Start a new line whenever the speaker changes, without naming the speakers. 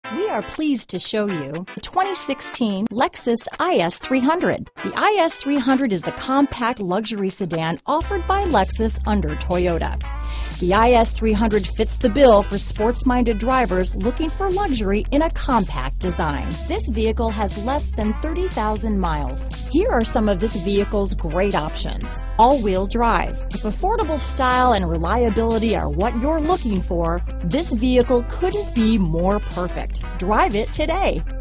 We are pleased to show you the 2016 Lexus IS300. The IS300 is the compact luxury sedan offered by Lexus under Toyota. The IS300 fits the bill for sports-minded drivers looking for luxury in a compact design. This vehicle has less than 30,000 miles. Here are some of this vehicle's great options: all-wheel drive. If affordable style and reliability are what you're looking for, this vehicle couldn't be more perfect. Drive it today.